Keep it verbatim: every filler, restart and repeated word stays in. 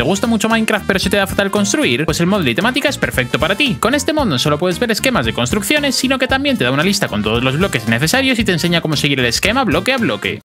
gusta mucho Minecraft pero se te da fatal construir, pues el mod de temática es perfecto para ti. Con este mod no solo puedes ver esquemas de construcciones, sino que también te da una lista con todos los bloques necesarios y te enseña cómo seguir el esquema bloque a bloque.